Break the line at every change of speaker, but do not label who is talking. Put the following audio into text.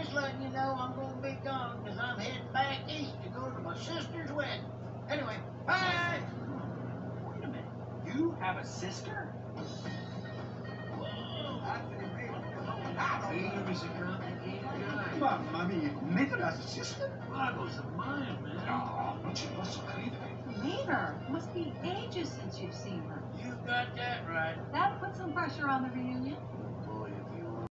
just letting you know I'm gonna be gone because I'm heading back east to go to my sister's wedding. Anyway, bye!
Wait a minute. You have a sister?
Mami, ¿Maynard has a sister?
Boggles the mind, man.
No, no te posso crer.
Maynard, must be ages since you've seen her.
You got that right.
That put some pressure on the reunion.